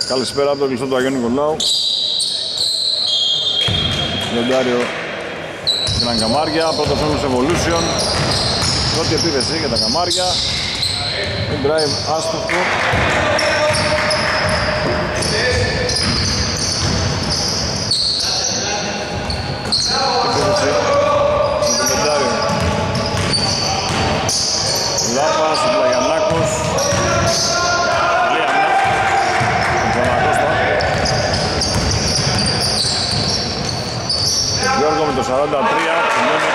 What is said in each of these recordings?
Καλησπέρα από το κλειστό του Αγίου Νικολάου. Λοντάριο Gran Καμάρια, πρώτος όνος Evolution. Πρώτη επίθεση για τα Καμάρια. In drive άστοχο. Επίθεση με τον Λοντάριο. Λάπας, ο Πλαγιαννάκος. Γιώργο με το 43, σημαίνει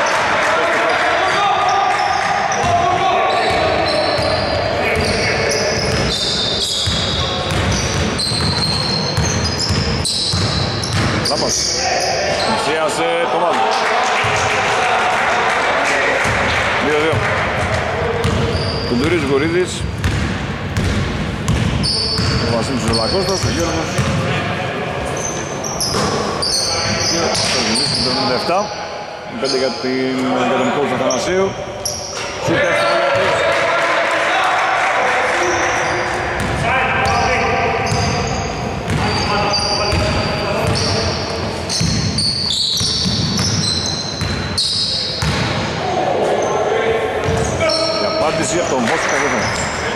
Λάπας, μισίασε το μάλλον 2-2. Κουντουρής Γορίδης, ο Βασίλης Ζολακώστας, ο Γιώργος το 97, 5 για τον coach Αθανασίου. Σούτερ στο Αγιατής. Η απάντηση από τον Βόσκα Γεύμα.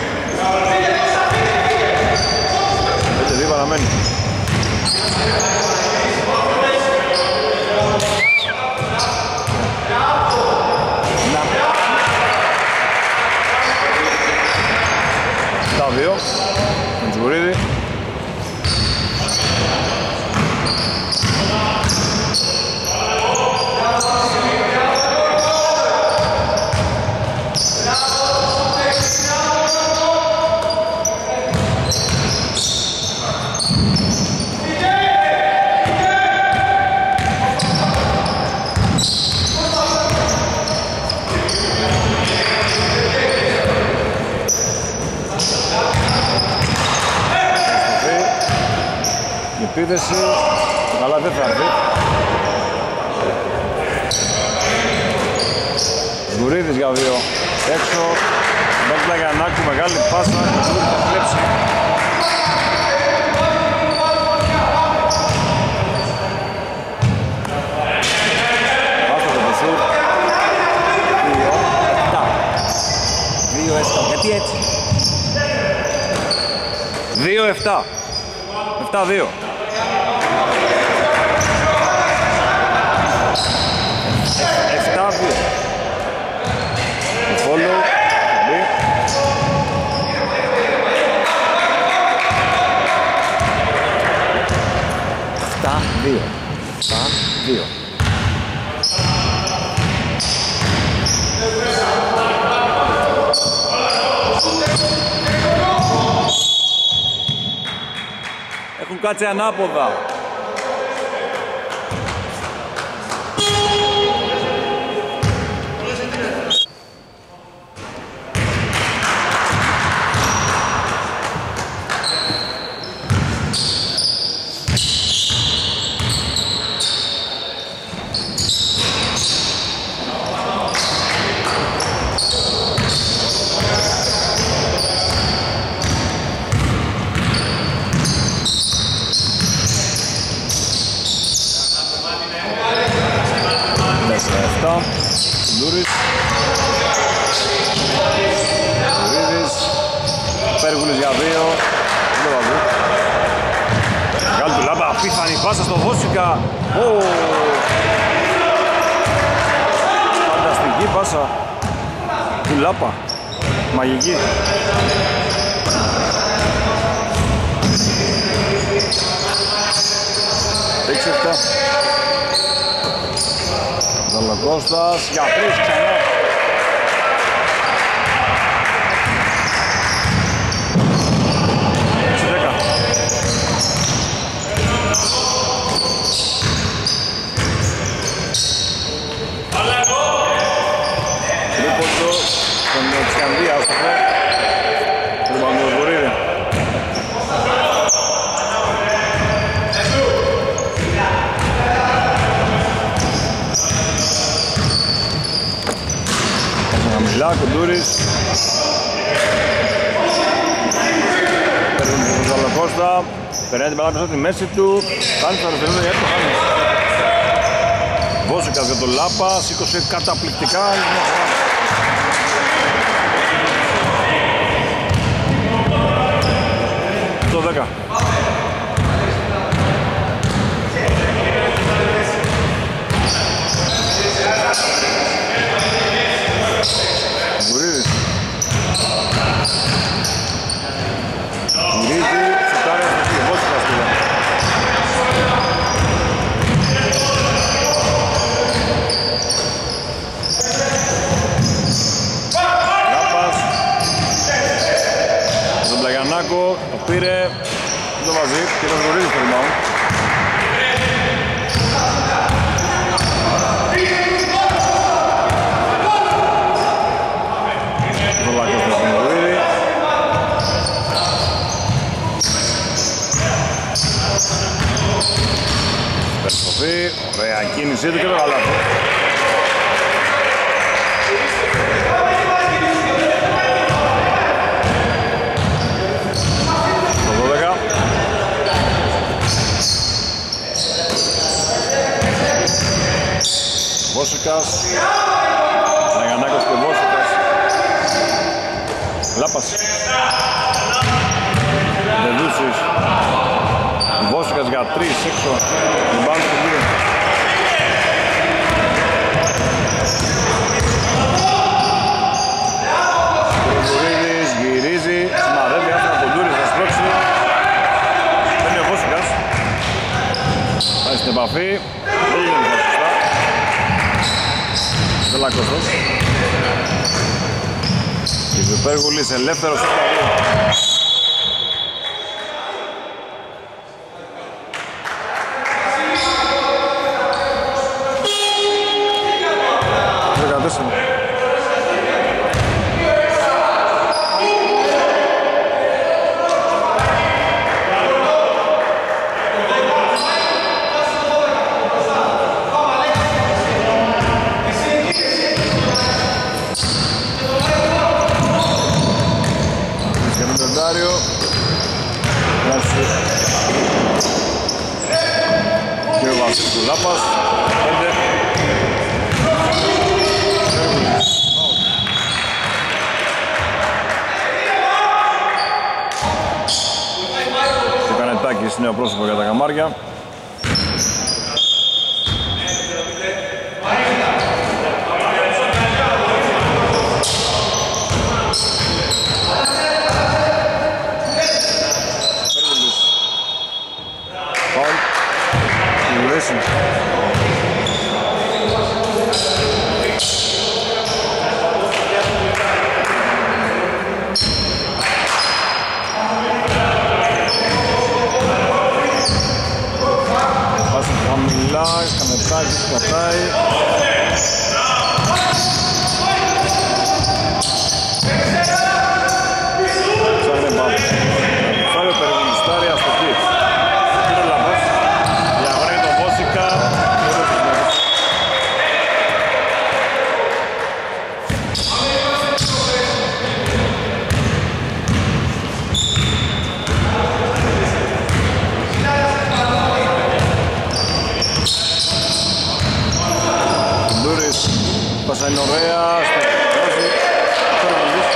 5-2 παραμένει. Τα δύο, τον Τζουρίδη. Επίθεση, καλά δεν θα έρθει. Γουρίδης για δύο, έξω. Τον Πλαγιαννάκου, μεγάλη πάσα, ο Γουρίδης θα κλέψει. Άστοχο το σουτ. 2-7, γιατί έτσι. 2-7. 7-2. 7-2. Follow. 7-2. 7-2. Έχουν κάτσει ανάποδα. Ντούρης, Γουρίδης, Πέργουλης για δύο. Μεγάλη του Λάμπα, απίθανη πάσα στο Βόσικα. Φανταστική πάσα του Λάπα, μαγική. Έξι-εφτά. Ζαλοκώστας για τρεις ξανά. Έξι-δέκα. Τρίποντο στον Τσιανδία άστοχο. Τρουμπανδογουρίδη. Χαμηλά, Κουντούρης. Παίρνουν τον Ζαλοκώστα. Περνάει την παλάτα από τη μέση του. Κάνει το αριστερό γιατί το χάνει. Βόσικας για τον Λάπα, σήκωσε καταπληκτικά. Το 10. Βουρίδης. Γυρίζει, σουτάρει από τη Βόσικας του. Πλαγιαννάκο, το πήρε, το βάζει και τον Βουρίδη στο rebound. Το Λάκος με τον Βουρίδη. Περιστοφή, ωραία κίνησή του και το γαλάθο. Βόσικας, Πλαγιαννάκος και Βόσικας. Λάπας. Δεδούσης. Βόσικας για 3 έξω. Την πάνω στο κύριο. Κουρβουρίδης γυρίζει. Σημαδεύει άστρα τον Τούρις να σπρώξει. Παίρνει ο Βόσικας. Πάει στην επαφή. Δεν γίνεται σωστά. Δελακώστος. Ιβιοπέργουλης ελεύθερος στο πλαβείο. Και ο Βασίλης του Λάπας, 5. Το Κανετάκης, νέο πρόσωπο για τα καμάρια. Κανετάκης πατάει. Ψάχνει πάνω. Ψάχνει ο περιβολιστάρι αστοχή. Είναι λαμπός. Διαγωνεί τον Βόσικα. Πάσα είναι ωραία, στο βάζει, Φερβουλής.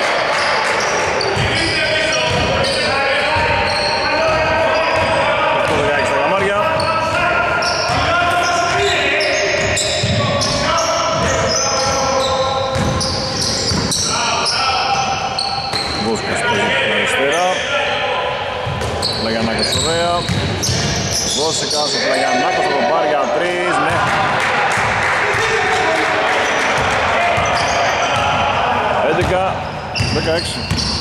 Το 16 στα καμάρια. Βόσκας παίζει στην αριστερά. Πλαγιαννάκος ωραία. Βόσικας, ο Πλαγιαννάκος θα τον πάρει για 3, ναι. 11-16.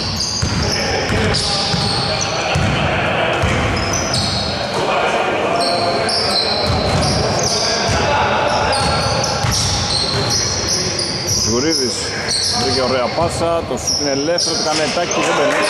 Γουρίδης βρήκε ωραία πάσα, το σούτ είναι ελεύθερο, το Κανετάκι και δεν μπαίνει.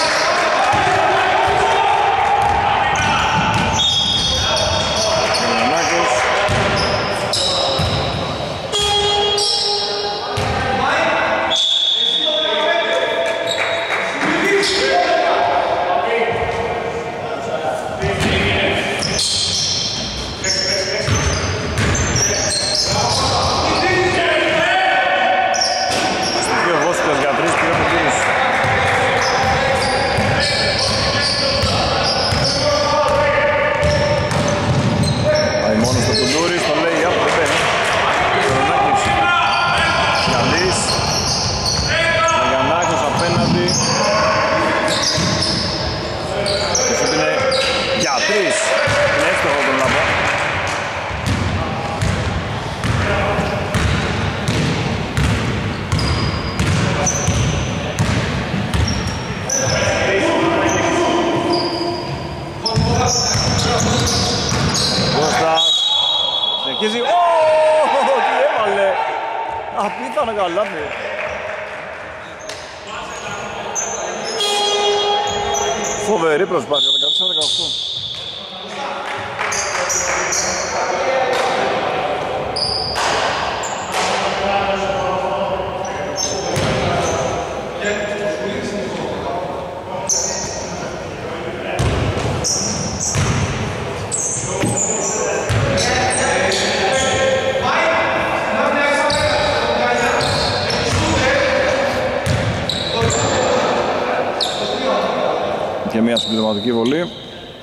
πάνε καλά. Φοβερή προσπάθεια, 14-18. Και μια συμπληρωματική βολή.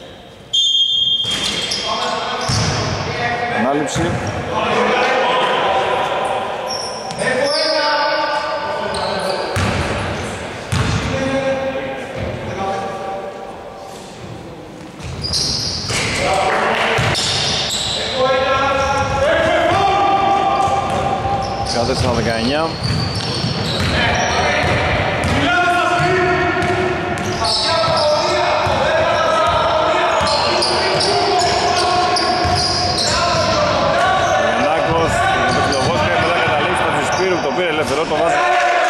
Ανάληψη. Κατέσσερα 19. Το πήρε ελεύθερο, το βάζει.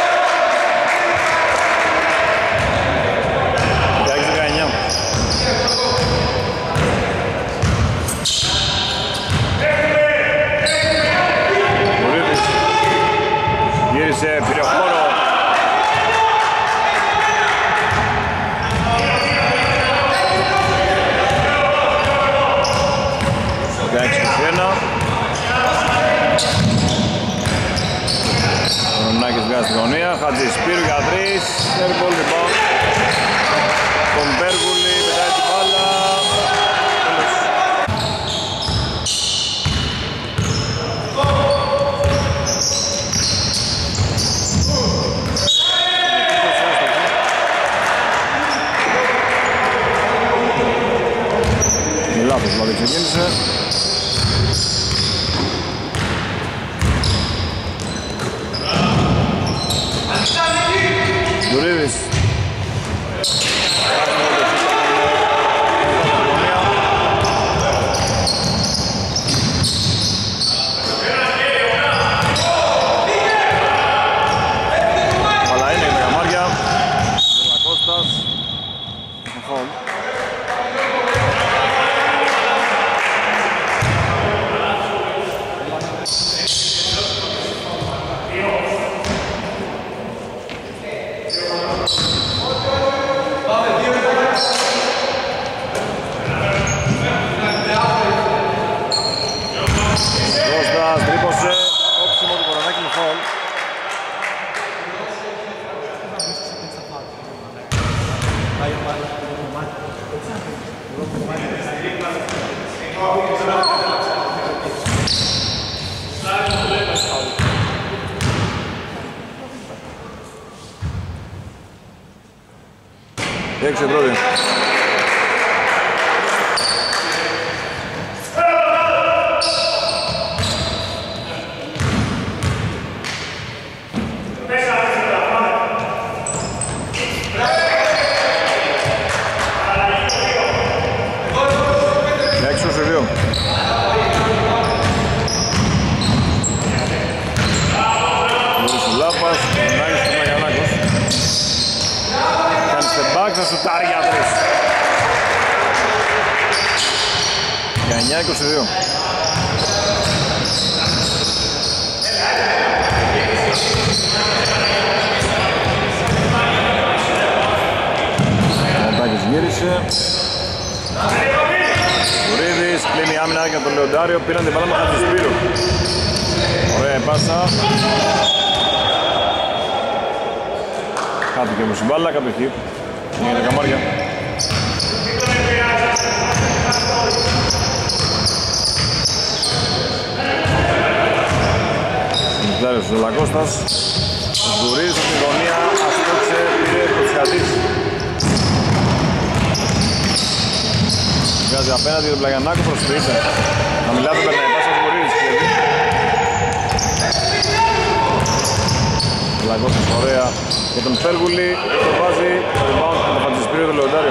16-19. Μουρίδης γύρισε, πήρε χώρο. Στη γωνία, Χατζησπύρου για 3, airball λοιπόν, τον Μπέργουλη, πετάει την μπάλα, τέλος. Λάθος δηλαδή ξεκίνησε. Δουρίδης. Αλλά είναι τα καμάρια. Δελακώστας. Έξι πρώτη. Έξω σε δύο. Μπορείς ο Λάπας, τον Άγιος του Μαγιανάκος. Κάνει στεμπάκ, θα σουτάρει για 3. 19-22. Μοντάκης γύρισε. Βουρίδης, κλείνει η άμυνα για τον Λεοντάριο, πήραν την μπάλα με Χατζησπύρου. Ωραία πάσα. Χάθηκε όμως η μπάλα, κατοχή. Είναι τα καμάρια. Λεοντάριος ο Λακώστας. Ο Βουρίδης από τη γωνία, ασκόξε, πήρε το Τσιχατής. Βγάζει απέναντι τον Πλαγιαννάκο, προσποιείται. Να μιλάτε, περνάει πάσα ο Βουρίδης. Λακώστας ωραία για τον Πέργουλη, το βάζει, rebound με τον Φαντζησπύριο τον Λεοντάριο.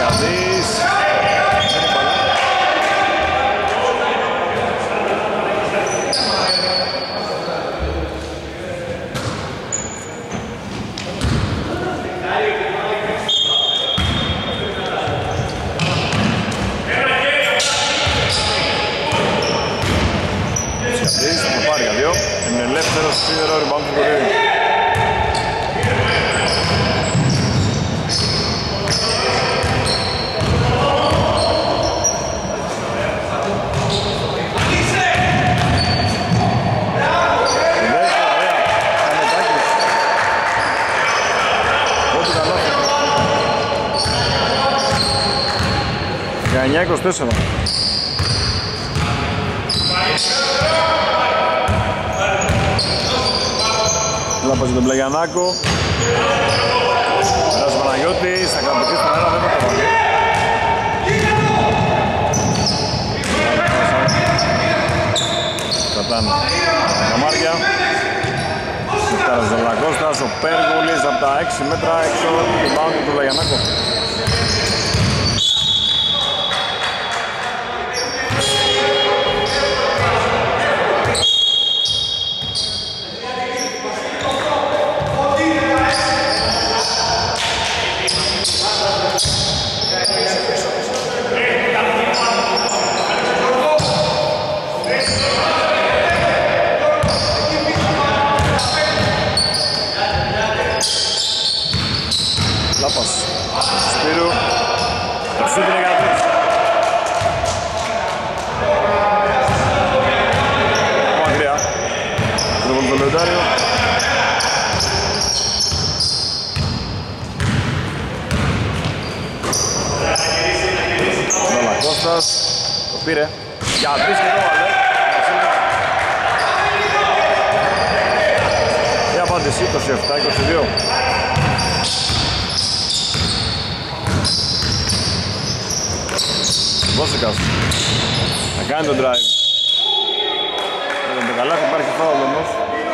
Σκαδής. Σίδερο, rebound του Κορίδη. Για 9-24. Λάπας για τον Πλαγιανάκο. Περάσει ο Παναγιώτης, θα κρατηθεί στον αέρα, δεν θα το βάλει. Κρατάνε τα καμάρια. Φτάρας ο Λακώστας, ο Πέργολης από τα 6 μέτρα έξω του μπάουντ του Πλαγιανάκο. Σπύρου, το σούτ είναι για τρεις. Μακριά, τρόπον το λεοντάριο. Λακώστας, το πήρε. Για τρεις και το βάλε. Η απάντηση 27-22. Βόσικας θα κάνει τον drive. Με τον καλά θα υπάρχει φάουλ όμως.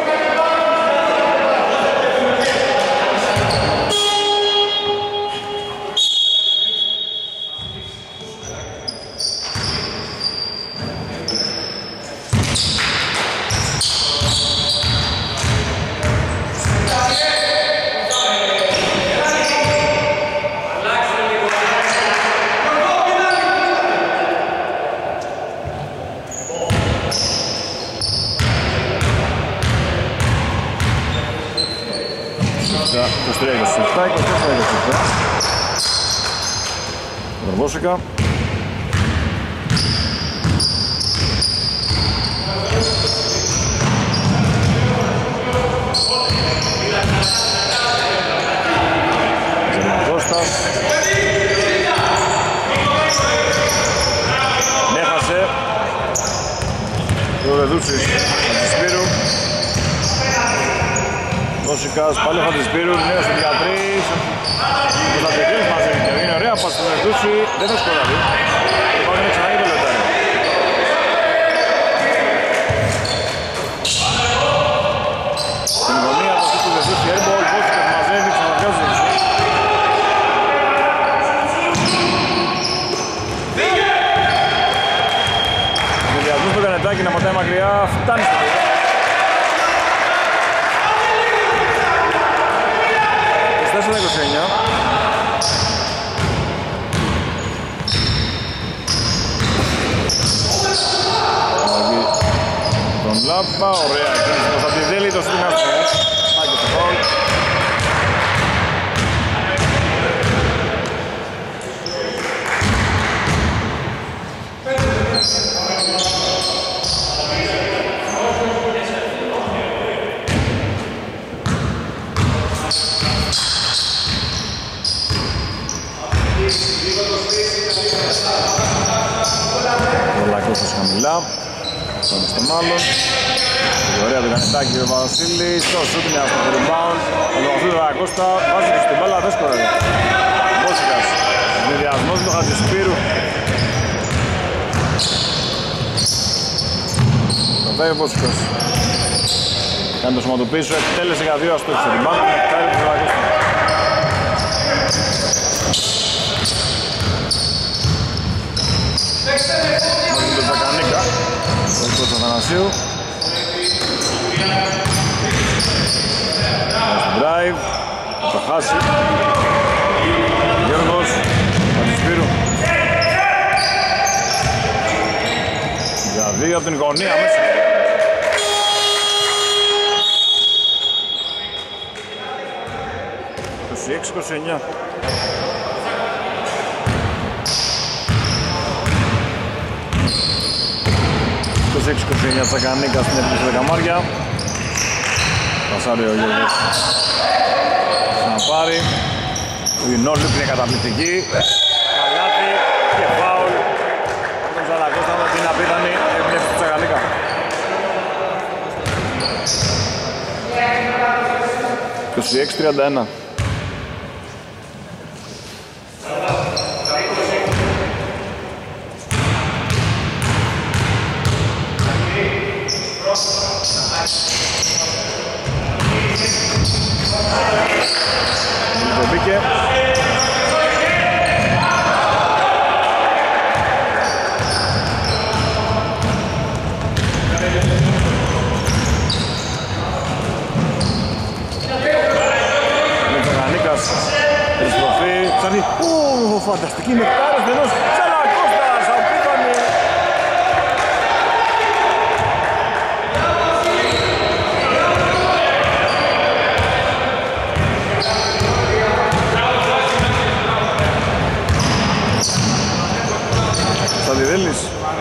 Βόσικα. Ζελακώστας. Έχασε. Ο Ρεδούτσης Χατζησπύρου. Βόσικας, πάλι ο Χατζησπύρου, νέος του 13. Ο Λατεκρής μαζεύει και είναι ωραία πας στον Ρεδούτσι, δεν θα σκοράρει. Υπάρχουν ξανά το λεπτάρι. Στην γωνία του του Ρεδούτσι, airball, Βόσικας μαζεύει, ξαναβιάζει έξω. Με διασμούς του Κανετάκη να ματάει μακριά, φτάνει στο παιδί. Τον Λάπα, ωραία κίνηση προς Αντιδέλη, το στήμα στο Άγιο στο φάουλ. Ο Λακώστας χαμηλά. Πάμε στον άλλον. Ωραία το Κανετάκη ο Βασίλης. Το σούτ μια στο rebound. Ο Λουαθούδου Λακώστα βάζει και στην μπάλα, δεν σκοράρει. Βόσικας. Συνδυασμός με τον Χατζησπύρου. Κρατάει ο Βόσικας. Κάνει το σωματοπίσω, εκτέλεσε για 2 αστόχους. Rebound με εκτάρει τον Λακώστα. Μαζί τον Τζακανίκα. Ο Αθανασίου. Drive, θα χάσει. Γιώργος, Χατζησπύρου. Για 2 από την γωνία μέσα. 26-29. Το 6-29 Τσακανίκα στην επίθεση δεκαμάρια. Πασάρει ο Γιώργος να πάρει. Η Νόλυπ είναι καταπληκτική. Καλάθι και φάουλ. Τον Ζαλακώστα με την απίθανη επίθεση του Τσακανίκα. Το 26-31. Το μπήκε. Μητσογανίκας περιστροφή, ψάχνει, φανταστική νεκτάρες ενός Τσαλακώστας, απίθανη. Σταδιδέλης,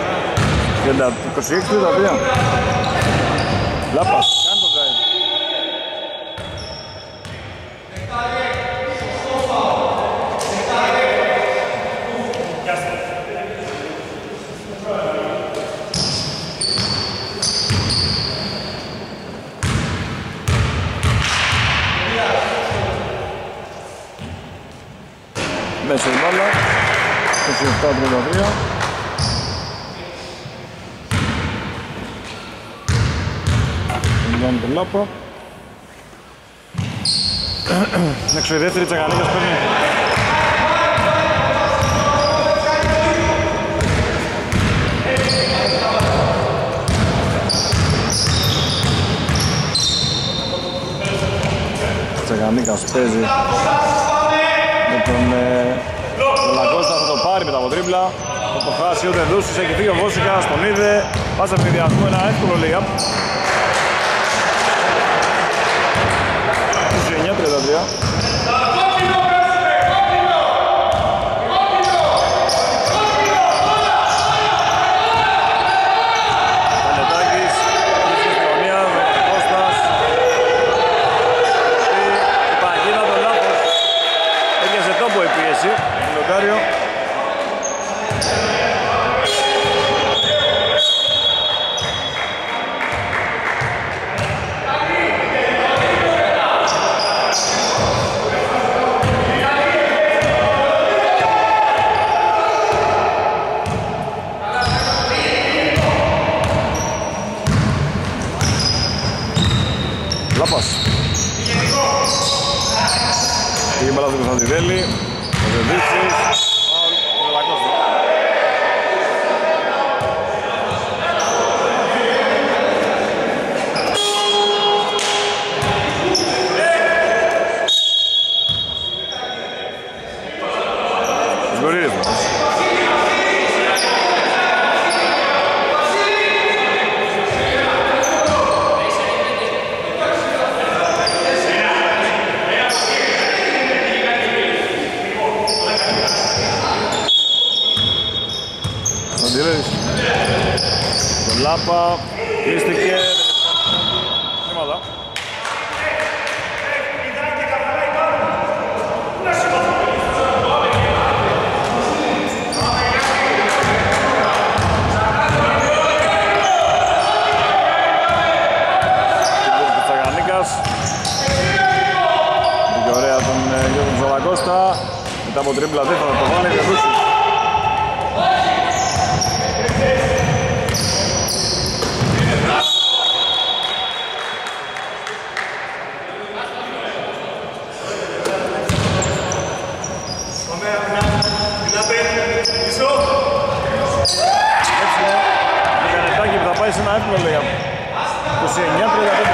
26-33. Λάπας, κάνει το drive. Μέσα η μπάλα, 27-33. Μιλάμε τον Λάπα. Έξω η δεύτερη Τσακανίκας παίρνει. Τσακανίκας παίζει με τον Λακώστα, θα το πάρει μετά από τρίπλα. Θα το χάσει ο Δεδούσης, έχει φύγει ο Βόσικας, τον είδε. Πάσα ευηδιασμού, ένα εύκολο layup. 29-33. Πανετάκης, βρίσκει στην γωνία, Κώστας. Η παγίδα των λάθος. Έπιασε τόπο η πίεση, Λοντάριο. Λάπας. Πήγε μπάλα του Κωνσταντιδέλη. Ο Δεδίτσης. Φάουλ. Ο Λακώστα. Συγχωρείτε. Τον Λάπα, κλείστηκε, χρήματα. Τσακανίκας. Πήγε ωραία τον Γιώργο Ζαλακώστα. Μετά από τρίπλα δεν θα το βάλει και δούσει. Πάει σε ένα εύκολο layup. 29-35.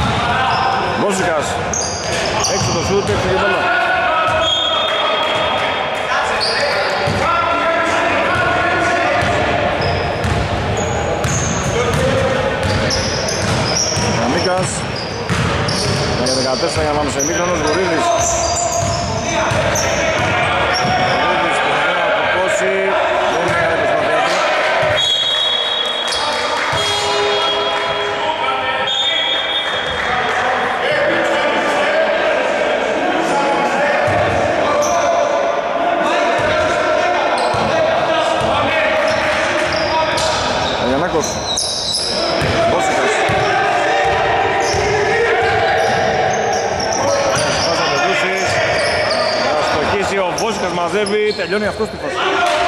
Βόσικας. Έξω το σούτ, έξω και μπάλα. 14 για να πάμε σε ημίχρονο. Βορύδης. Βορύδης που θα κοπώσει. Δεν είναι μεγάλη προσπάθεια του. Αγιαννάκος. Βόσικας. Ο Βόσικας μαζεύει, τελειώνει αυτός τη φάση.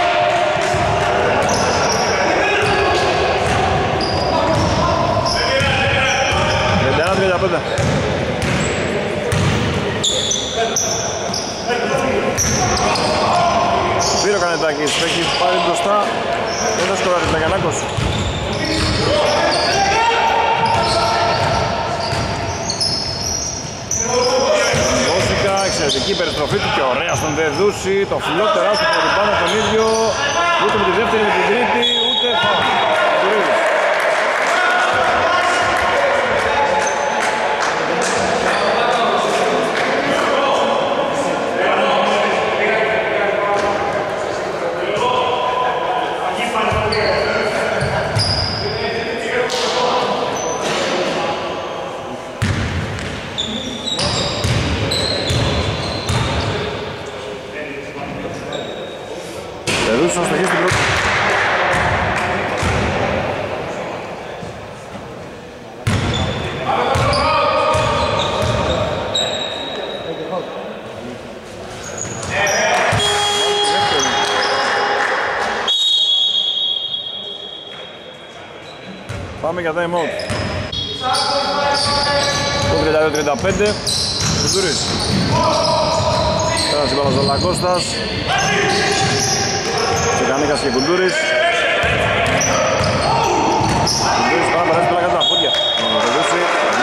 Πήρε ο Κανετάκης, έχει πάρει μπροστά, δεν θα σκοράρει τον Αγιαννάκος. Εξαιρετική περιστροφή του και ωραία στον Δεδούση. Το φλό τεράστιο από την πάνω τον ίδιο. Ούτε με τη δεύτερη με την τρίτη, ούτε φάουλ. Δεδούσης θα στοχίσει την πρώτη. Πάμε για time out. Το 32-35. Κουντούρης. Πέρασε πάνω στον Λακώστας. Κανίκας και Κουντούρης. Κουντούρης πάνω περάσει πέρα κατά τα πόδια. Δεδούση.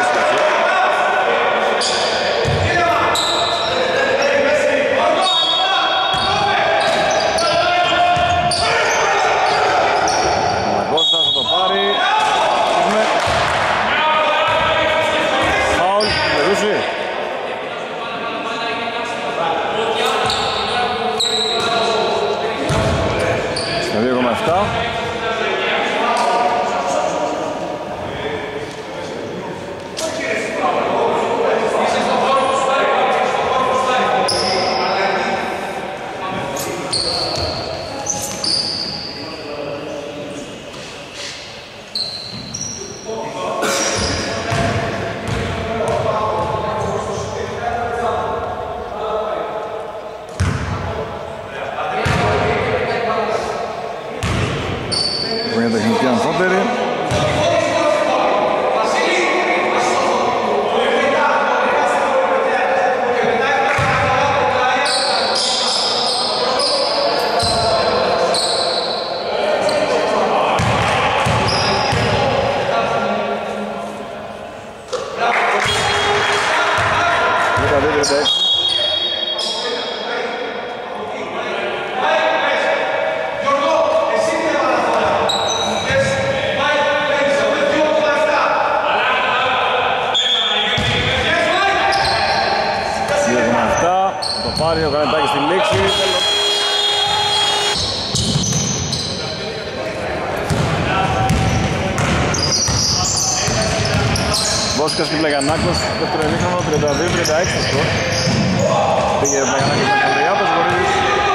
Λακώστας θα το πάρει. Φάουλ. Δεδούση. Στο 2,7. Για τεχνική αμφότερη. Πάρει ο Κανετάκης στη λήξη. Βόσικας και Πλαγιαννάκος, δεύτερο ημίχρονο, 32-36 το σκορ. Πήγε ο Πλαγιαννάκος με Καλδριάτος, Βορύδης.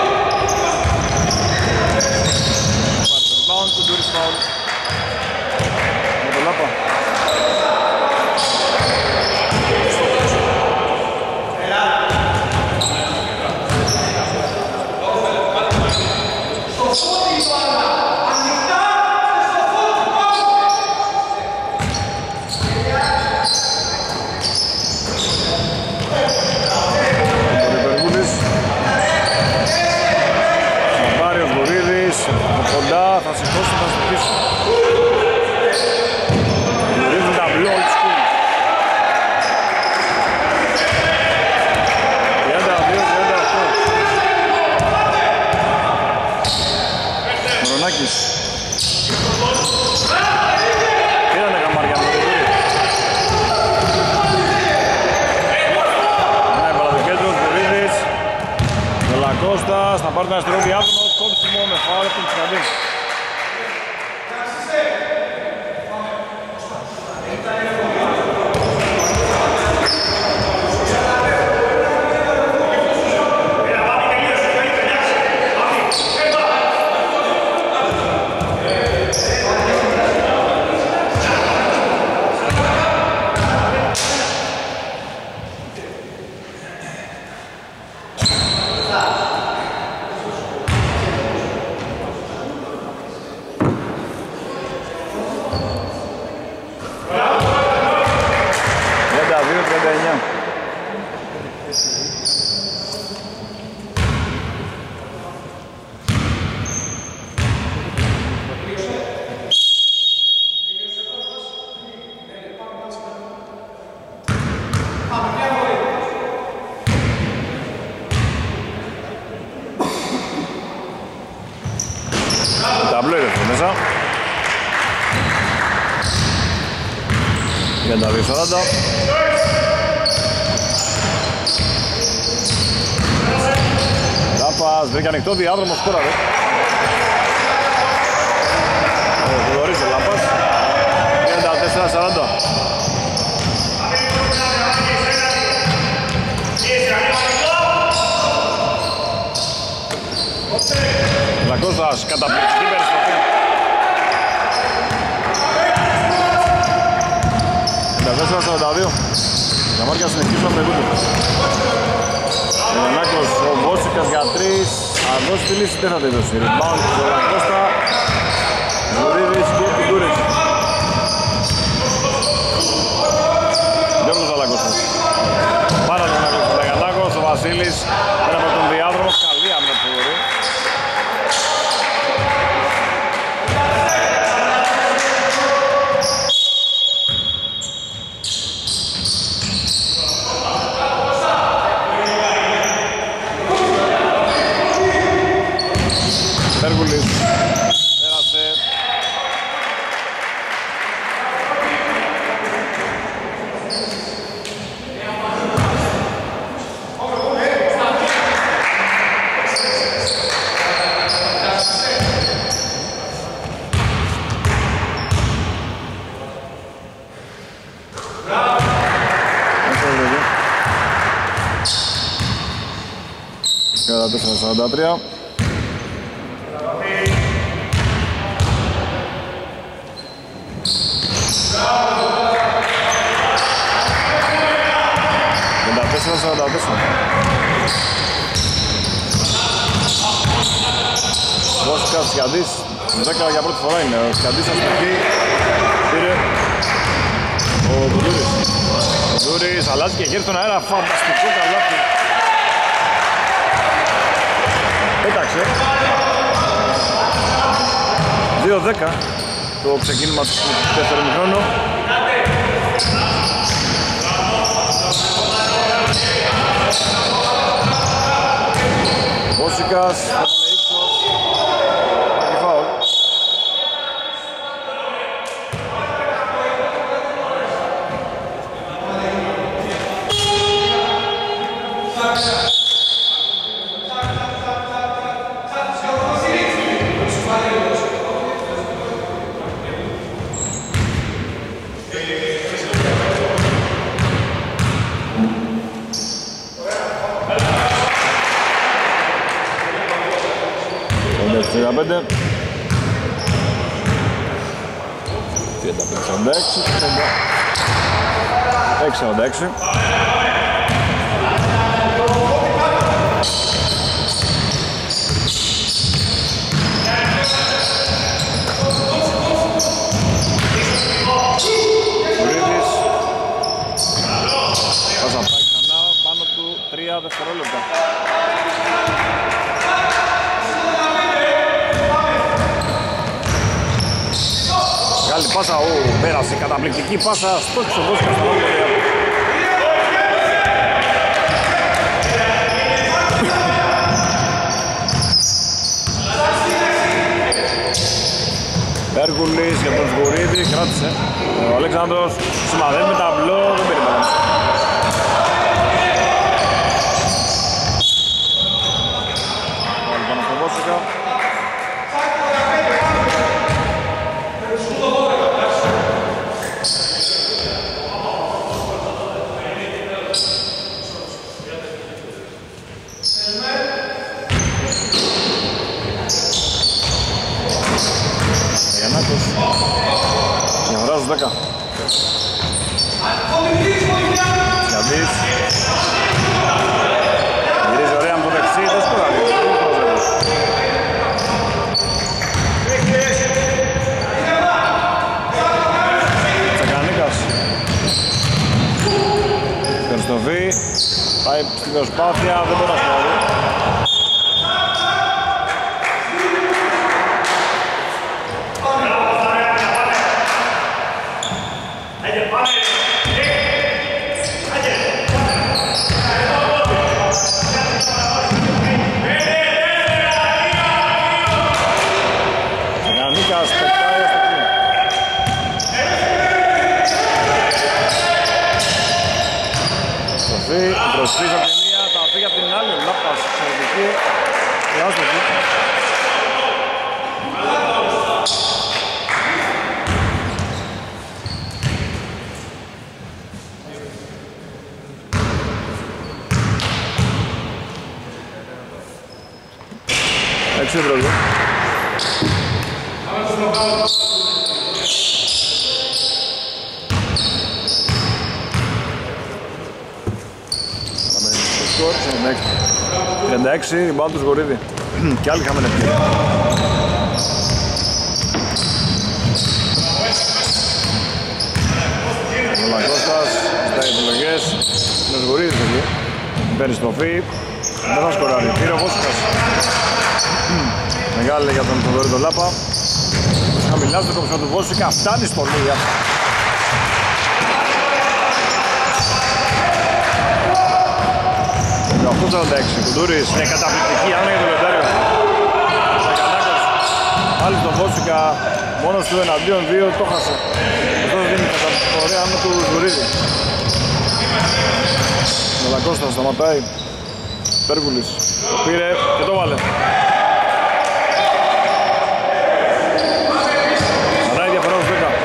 Πάρει το rebound, Κουντούρης φάουλ. Με το Λάπα. Θα σηκώσει, θα στοιχίσει. πάρει τον αριστερό διάδρομο, κόψιμο με φάουλ από τον Τσικαντή. Ταμπλό είναι αυτό μέσα. 32-40. Λάπας βρήκε ανοιχτό διάδρομο, σκόραρε. Γνωρίζει ο Λάπας. 34-40. Λακώστας, καταπληκτική περιστροφή. Τα 4-42. Τα μάρκια συνεχίζουν από το ο Νάκος, ο Βόσικας για 3. Αν δώσει τη λύση δεν θα τη δώσει. Rebound του Λακώστα. Ζουρίδης και Κουντούρης. Γιώργος Λακώστας. Πάρα τον Λαγανάκος, ο Βασίλης. Πέρα από τον διάδρομο, καλή άμυνα που μπορεί. Πέργουλης πέρασε. Κατά 4-43. Βόσικας, Σκιαντής, 10 για πρώτη φορά είναι. Ο Σκιαντής αστοχή, πήρε ο Κουντούρης. Ο Κουντούρης αλλάζει και γύρει στον αέρα, φανταστικό καλάθι. Πέταξε. 2-10 το ξεκίνημα του δεύτερου ημιχρόνου. Βόσικας, φάουλ. Πέντε. 36-46. Κουρίδης. Πάσα πάει ξανά πάνω του 3 δευτερόλεπτα. Μεγάλη πάσα, πέρασε, καταπληκτική πάσα, στόχισε ο Βόσικας στον άλλο. Πέργουλης για τον Σγουρίδη, κράτησε. Ο Αλέξανδρος σημαδεύει με ταμπλό, δεν περιμένει. Λοιπόν, στους 10. Σκιαδής. Γυρίζει ωραία με το δεξί, δεν σκοράρει. Τσακανίκας. Περιστοβή. Πάει στην προσπάθεια, δεν μπορεί να σκοράρει. Προσφύγει από τη μία, θα φύγει από την άλλη, λάπας εξαιρετική, άστοχη. Έξι ευρώ. Σκορ, 36, rebound του Σγορίδη. Και άλλοι είχαμε ευκαιρία. Ο Λακώστας, ζητάει επιλογές. Είναι ο Σγορίδης εκεί. Παίρνει στροφή. Δεν θα σκοράρει. Πήρε ο Βόσικας. Μεγάλη για τον Θοδωρή τον Λάπα. Χαμηλά στο κόψιμο του Βόσικα. Φτάνει στο Λία. Το 46, Κουντούρης, είναι καταπληκτική άμυνα για το λεπτάριο. Σακανάκος, πάλι τον Βόσικα, μόνος του εναντίον 2, το χάσε. Αυτό δίνει καταπληκτική ωραία άμυνα του Ζουρίδη. Ο Λακώστας σταματάει, Πέργουλης, το πήρε και το βάλε. Ανάει διαφορά στους 10.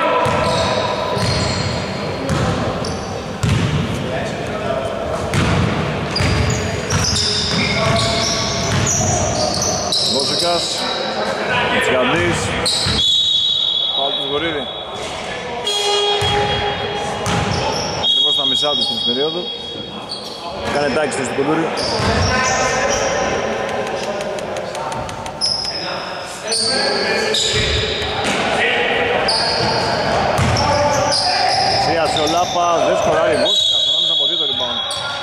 Βόσικας, Τσιαντής, φάουλ του Σγορίδη. Ακριβώς στα μισά του στην περίοδο. Κάνε τάξη στο Κουντούρι. Σίασε ο Λάπας, δεν σκοράρει Βόσικας, ανάμεσα από 2 το rebound.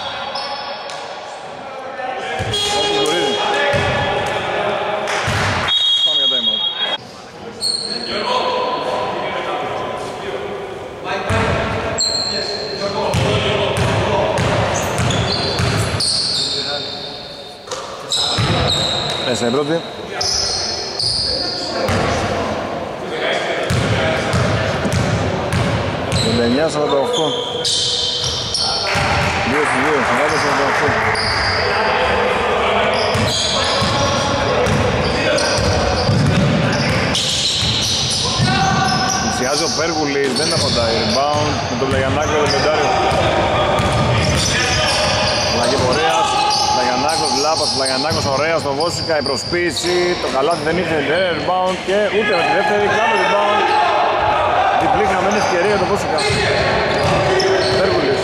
Φάουλ του Σγορίδη. Μέσα η πρώτη. Το 9-48. 2-2, 40-48. Πλησιάζει ο Πέργουλης, δεν απαντάει. Rebound με τον Λαγιανάκο και τον Πεντάριο. Λαγή πορείας, Λαγιανάκος, Λάπας, Λαγιανάκος ωραία στο Βόσικα, η προσποίηση, το καλάθι δεν ήρθε, δεν rebound και ούτε με τη δεύτερη, κάνω rebound. Διπλή χαμένη ευκαιρία για το Βόσικα. Πέργουλης.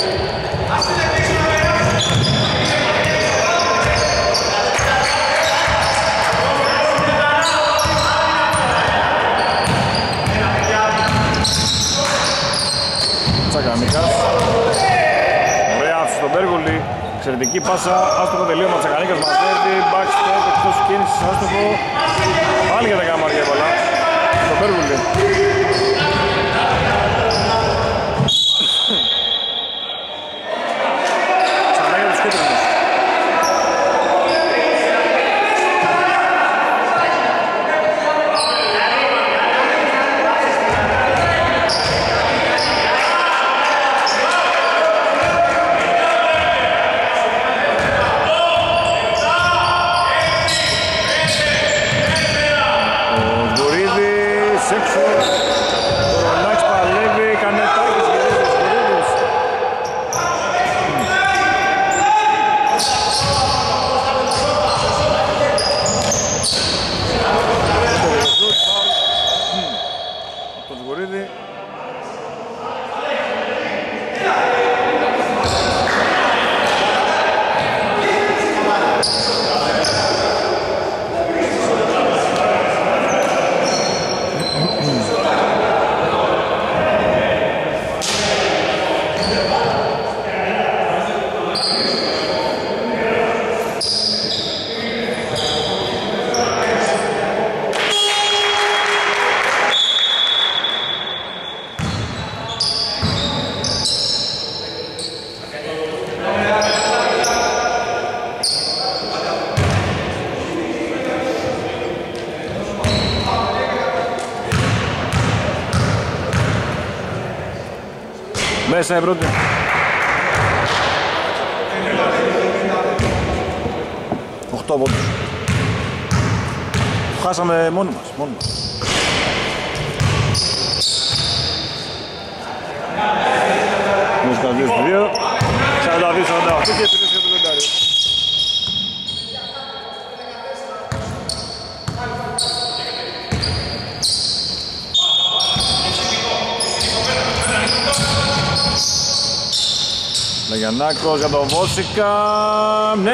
Τσακανίκας. Ωραία στον Πέργουλη. Εξαιρετική πάσα, άστοχο τελείωμα. Τσακανίκας μαζεύει, backstep, εκτός κίνησης, άστοχο. Πάλι για τα καμάρια πολλά. Στον Πέργουλη. Ξανά για τους κίτρινους. Έξω. Μέσα η πρώτη. Οχτώ πόντους. Χάσαμε μόνοι μας. Μέσα 2-2, 42-48 και επιλύσει για το λεντάριο. Λαγιαννάκος για τον Βόσικα, ναι!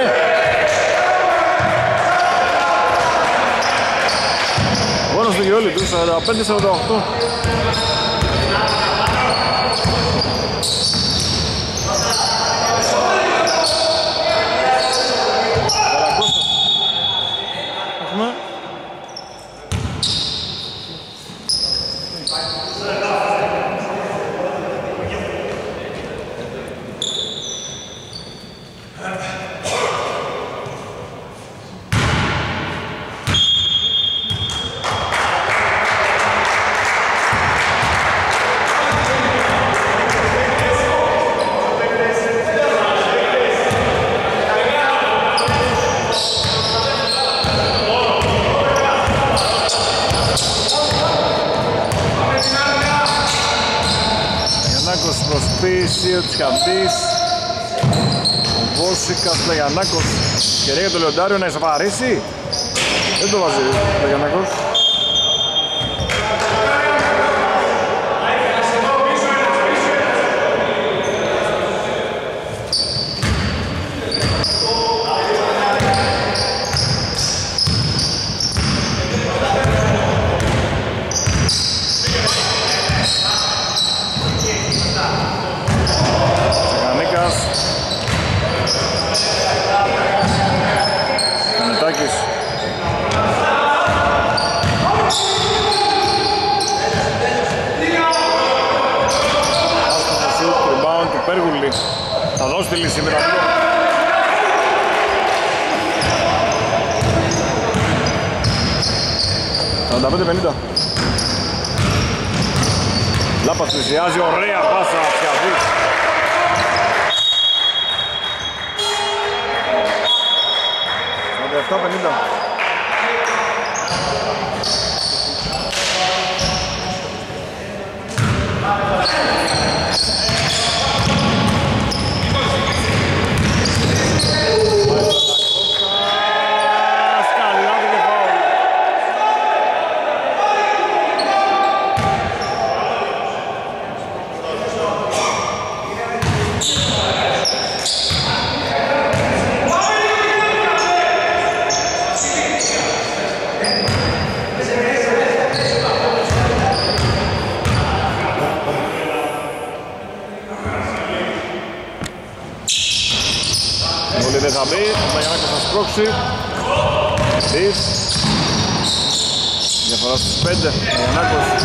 Μόνος του Γιώλη του, 45-48. Έχουμε. Προσπίση ο Τσιαντής, ο Βόσικας, ο Λαγιαννάκος και λέει για το Λεοντάριο να ισοφαρίσει. Δεν το βάζει ο Λαγιαννάκος. Κανετάκης. Άστον το rebound του Πέργουλη. Θα δώσει τη λύση με τα δύο. Τα 45-50. Λάπας πλησιάζει, ωραία πάσα, Τσιαντής. Αυτά 50. Δεν θα μπει, ο Μαγιαννάκος θα σπρώξει. Της. Διαφορά στους 5, Μαγιαννάκος.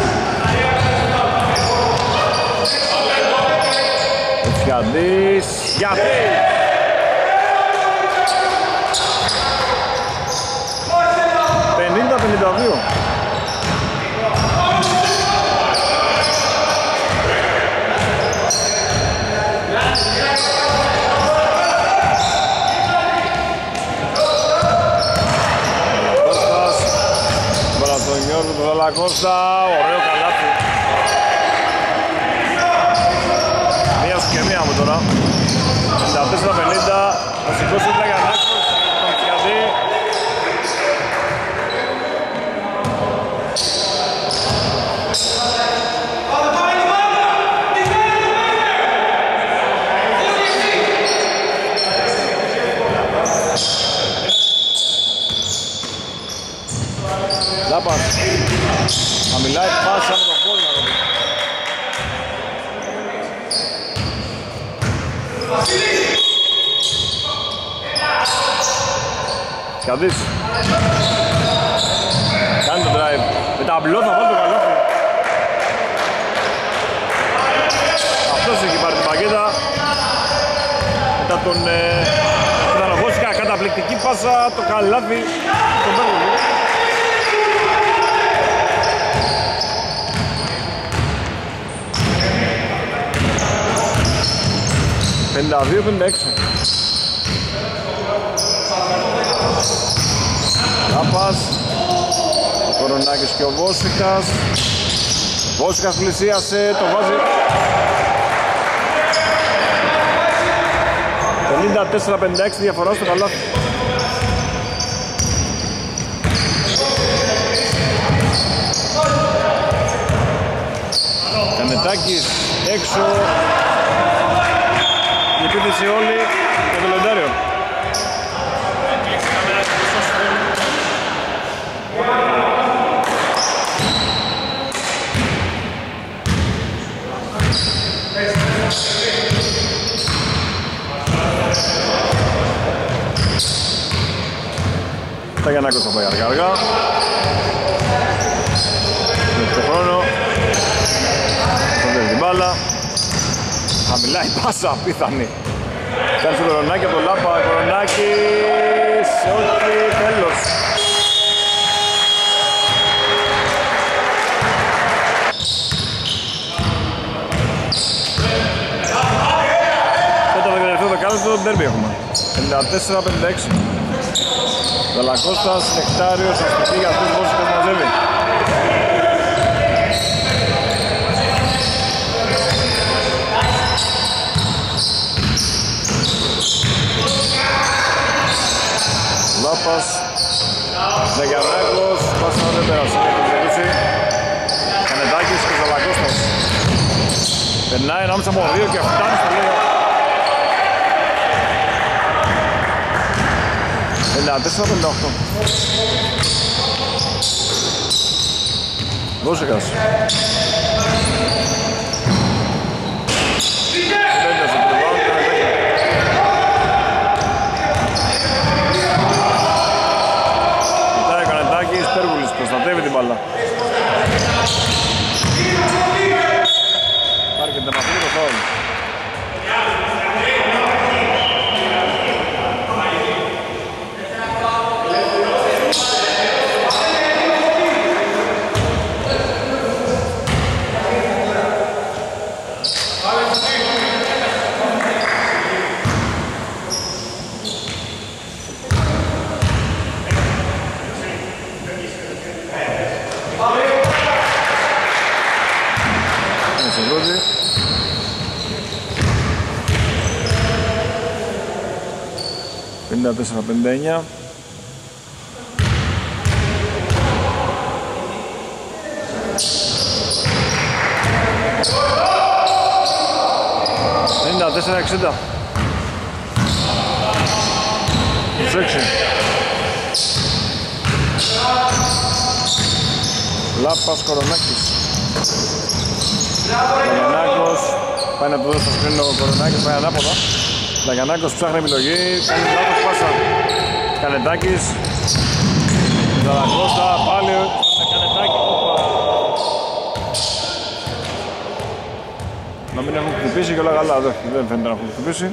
Ο Τσιαντής, γιατί! Κώστα, ωραίο καλάθι. Μία σου και μία μου τώρα. 54-50, θα σηκώσει ο Λαγιαννάκος, τον Τσιαντή. Λάπας. Χαμηλά η πάσα με το πόδι να ροβεί. Σκαδής. Κάνει το drive. Με τα αμπλό θα βάλει το καλάθι. Αυτός έχει πάρει την πακέτα. Μετά τον Δανοβόσικα, καταπληκτική πάσα, το καλάθι. Τον παίρνει. 52-56. Λάπας, ο Κορονάκης και ο Βόσικας. Βόσικας πλησίασε, το βάζει. 54-56 διαφορά στο καλάθι. Κανετάκης έξω. Η επίθεση όλη για το Λεντάριο. Τα Γιαννάκος θα πάει αργά. Με το χρόνο. Τον δίνει την μπάλα. Χαμηλά η πάσα, απίθανη. Κάνει στο Κορονάκι από το Λάπα, Κορονάκης, όχι, τέλος. Πέτα το δεκάλεπτο, ντέρμπι έχουμε. 54-56. Δαλακώστας, Νεκτάριος, αστική για αυτούς πόσους τον μαζεύει. Λάπας, Δεγιαννάκος, πάσα δεν πέρασε, έχει εξελίξει. Κανετάκης και Δαλακώστας. Περνάει ανάμεσα από δύο και φτάνει στο λίγο. 54-58. Βόσικας. Κοιτάει ο Κανετάκης, Πέργουλης, προστατεύει την μπάλα. Πάρει και την επαφή το φάουλ. Είναι 54-59. Είναι 4-60. Προσέξει. Λάπας, Κορονάκης. Λαγιαννάκος. Πάει να του δώσει το σκρίνο ο Κορονάκης, πάει ανάποδα. Λαγιαννάκος ψάχνει επιλογή, κάνει λάθος πάσα. Κανετάκης. Δαλακώστα, πάλι Κανετάκη. Να μην έχουν χτυπήσει και όλα καλά, δεν φαίνεται να έχουν χτυπήσει.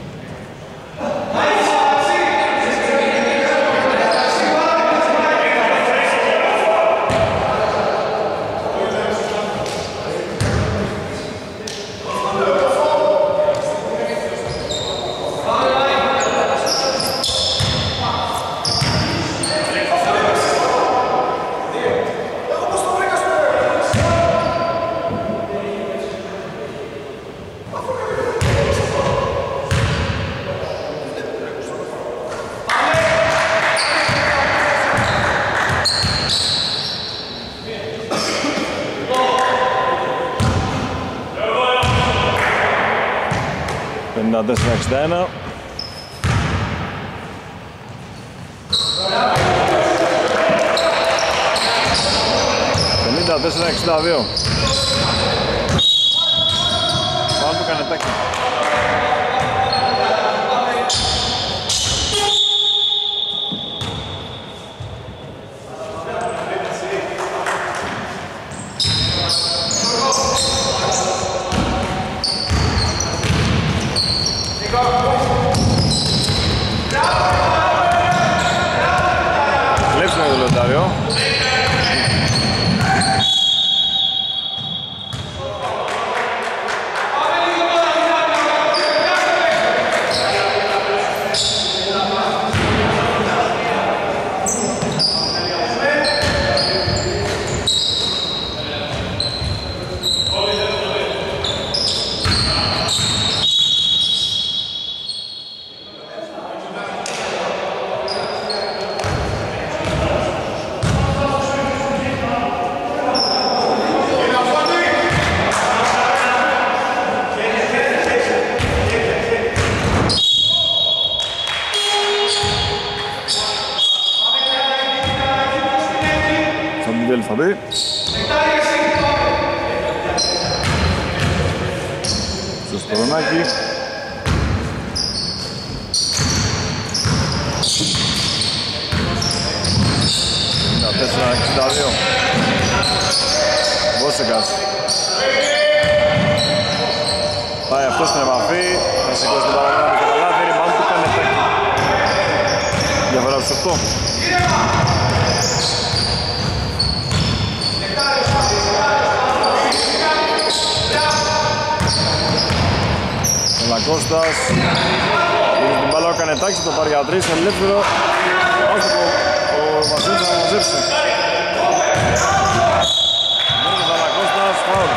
Πενήντα 4-61. 64-62. Πάμε το Κανετάκι. Κλέψουμε το Λοντάριο. Θα μπει. Στο Σπορονάκι. Τα 4-62. Βόσεκας. Πάει αυτός στην επαφή. Θα σηκώσει την παραγωγή στο καλάθι. Ριμπάουντ του Κανετάκι. Διαφορά τους 8. Λακώστας. Είναι την μπάλα ο Κανετάκης, το πάρει για 3, ελεύθερο. Άστοχο, ο Βασίλης θα μαζέψει. Μόνο ο Λακώστας, φάουλ.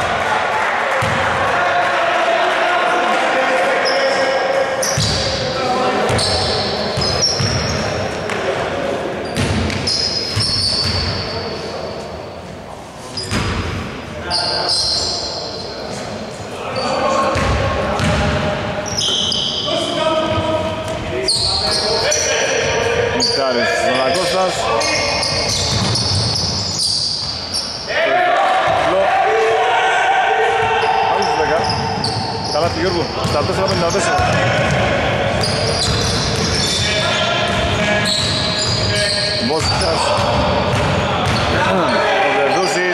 Γιώργο, στα 4-54. Μόσχας. Ο Δεδούσης.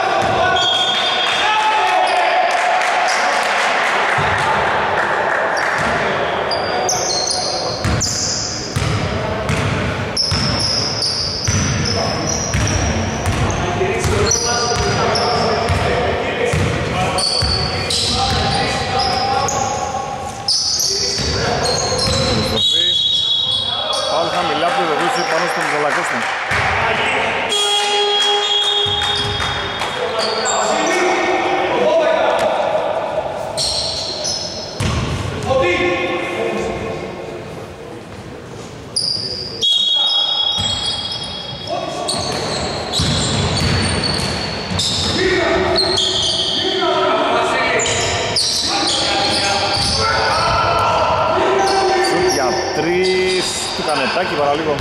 Κανετάκι παραλίγο.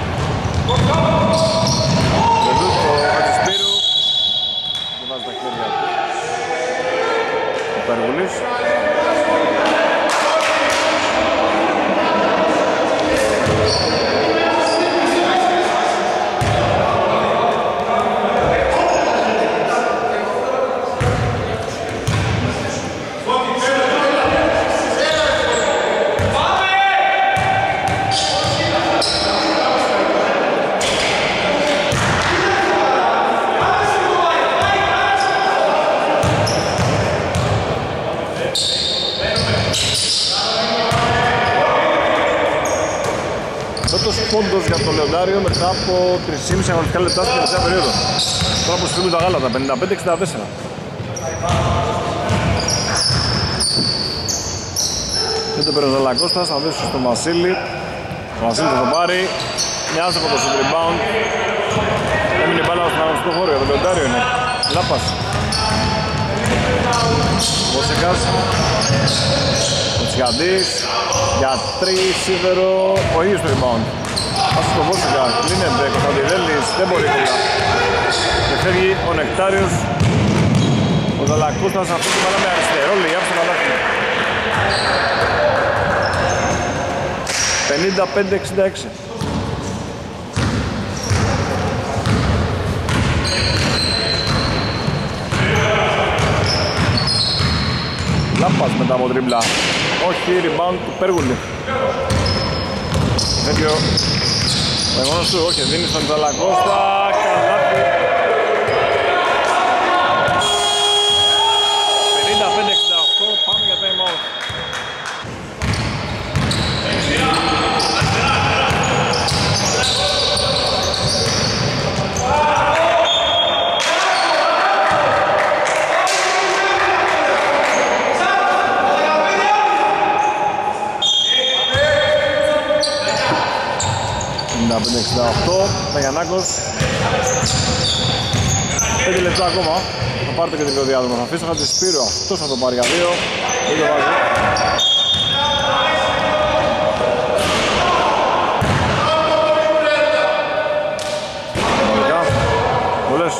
Εδώ το Χατζησπύρου. Δεν βάζει τα χέρια του. Ο Περβουλής. Πρώτος πόντος για το Λεοντάριο μετά από 3,5 αγωνιστικά λεπτά στην τελευταία περίοδο. Τώρα που στείλουν τα γάλατα, 55-64. Και το παίρνει ο Ζαλακώστας, θα δώσει στον Βασίλη. Ο Βασίλης θα το πάρει. Μια άστοχο το shoot rebound. Έμεινε μπάλα στον αγωνιστικό χώρο, για το Λεοντάριο είναι. Λάπας. Βόσεκας. Ο Τσιαντής. Για 3 σίδερο, ο ίδιος το rebound. Άσου το Βόσικα, κλείνεται, Κωνσταντιδέλης, δεν μπορεί κοντά. Και φεύγει ο Νεκτάριος. Ο Δαλακούστας αυτή την μπάλα με αριστερό, λέει, άψε να λάθει. 55-66. Λάμπας μετά από τρίμπλα. Όχι, rebound του Πέργουλη. Τέτοιο εγγόνος του, όχι, δίνει στον Τζαλακώστα. Καλάθι. 55-68, πάμε για time out. Μεγιαννάκος. 5 λεπτά ακόμα. Θα πάρει το κεντρικό διάδρομο. Θα αφήσω Χατζησπύρου. Αυτός θα το πάρει για 2. Δεν το βάζει. Μαλικά. Πολλές.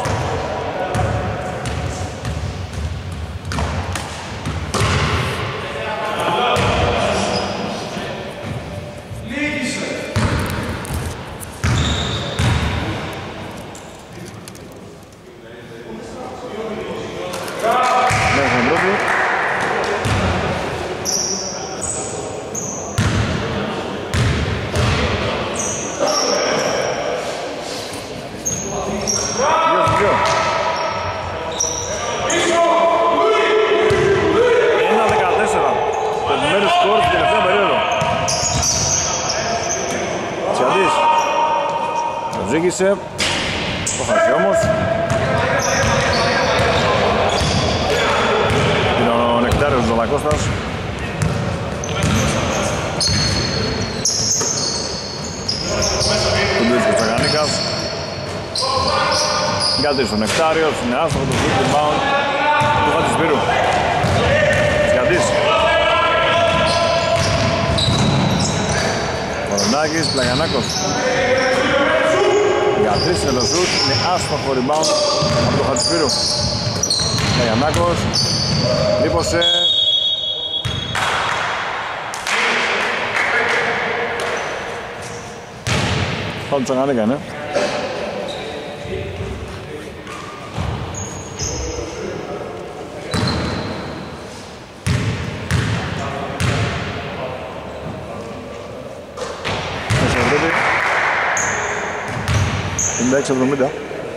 Ζήγησε, το χάσει όμως. Είναι ο Νεκτάριος Δολακώστας. Του βρίσκει ο Τσαγανίκας. Γκάτρις ο Νεκτάριος, είναι άστοχο το shoot rebound του Χατζησπύρου. Σκαντής. Κορονάκης, Πλαγιαννάκος. Για 3 είναι το σουτ, είναι άστοχο rebound από τον Χατζησπύρου. Πλαγιαννάκος, λείπωσε. Πάω του Τσαγανίκα είναι. Εντάξει, 70.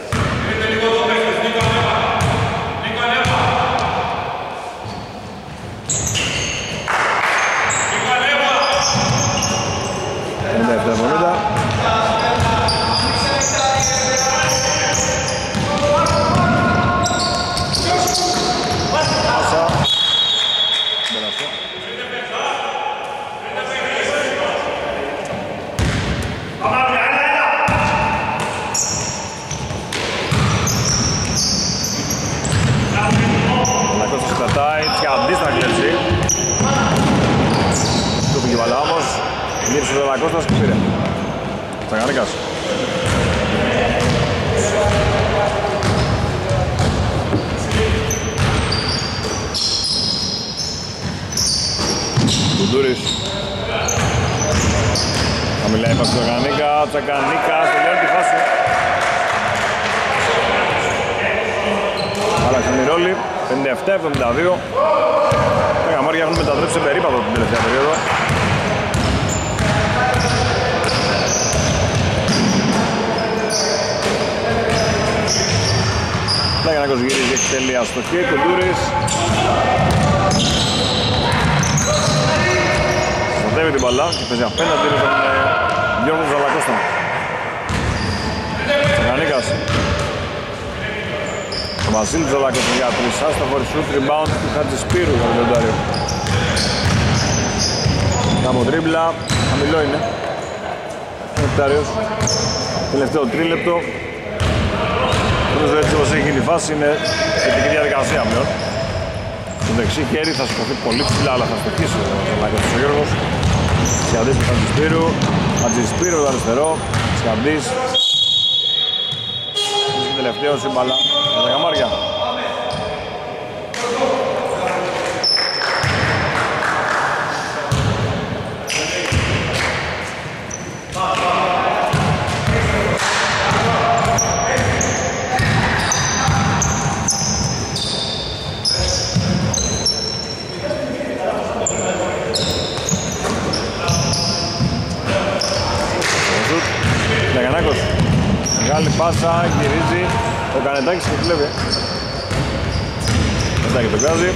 Γύρισε ο Δελακώστας και πήρε. Τσαγανίκας. Κουντούρης. Χαμηλά είπα στο Τσαγανίκα. Τσαγανίκας τελειώνει τη φάση. Άλλαξαν οι ρόλοι. 57-72. Τα γαμάρια έχουν μετατρέψει σε περίπατο την τελευταία περίοδο. Πλαγιαννάκος γυρίζει εκτελεί αστοχή, Κουντούρης. Στατεύει την μπαλά και παίζει απέναντι με τον Γιώργο Ζαλακώστα. Τσαγανίκας. Ο Βασίλης Ζαλακώστα για 3 άστοχο shoot rebound του Χατζησπύρου για τον Λεντάριο. Κάμω τρίμπλα, χαμηλό είναι. Ο Λεντάριος. Τελευταίο τρίλεπτο. Νομίζω έτσι όπως έχει γίνει η φάση είναι θετική διαδικασία πλέον. Το δεξί χέρι θα σηκωθεί πολύ ψηλά, αλλά θα στοχίσει ο Γιώργος. Σκιαντής του Χατζησπύρου. Χατζησπύρου το αριστερό. Σκιαντής. Και τελευταίος η μπάλα για τα καμάρια. Λαγανάκος, μεγάλη πάσα, γυρίζει, ο Κανετάκης και κλέβει. Κανετάκη το βγάζει.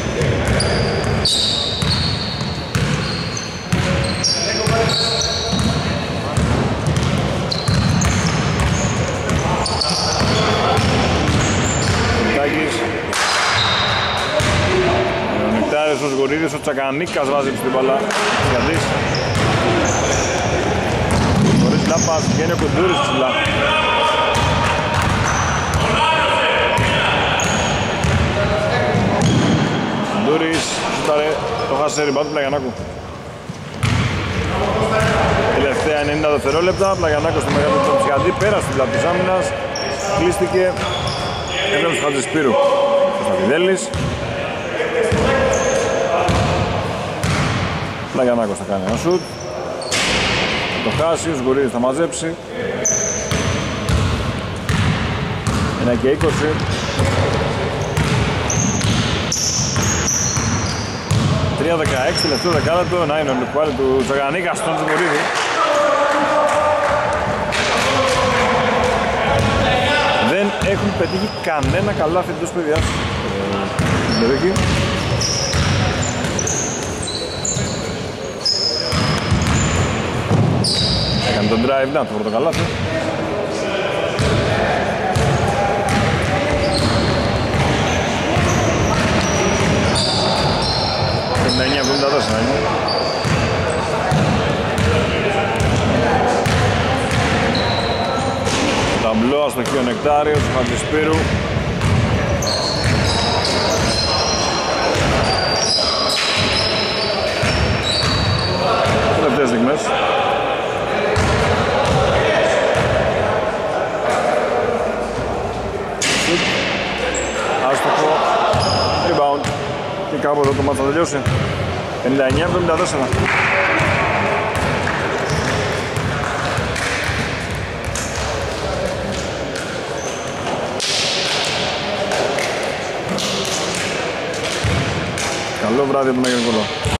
Κανετάκης. Ο Νεκτάρης, ο Σγουρίδης, ο Τσακανίκας βάζει στην μπάλα. Σκιαντής. Λάπας, βγαίνει ο Κουντούρης ψηλά. Κουντούρης, σούταρε, το χάσε ριμπάουντ του Πλαγιαννάκου. Τελευταία 90 δευτερόλεπτα, Πλαγιαννάκος στο μεγάλο του Ψιαντή, πέρασε την πλάτη της άμυνας, κλείστηκε, έβλεπε του Χατζησπύρου. Κωνσταντιδέλης. Πλαγιαννάκος θα κάνει ένα σουτ. Το χάσει, ο Σγουρίδης θα μαζέψει. 1 και 20. $3-16 τελευταίο δεκάλεπτο. Να είναι ο Λουκουάλη του Τσαγανίκα στον Σγουρίδη. Δεν έχουν πετύχει κανένα καλάθι εντός παιδιάς στην περιοχή. Έκανε τον drive, να το πρώτο καλάθι. Είναι 9-74 είναι. Ταμπλό, αστοχή ο Νεκτάριος, ο Χατζησπύρου. Τελευταίες στιγμές. Άστοχο, rebound και κάπου εδώ το μάτς θα τελειώσει. 59-74. Καλό βράδυ από τον Αγιονικολό.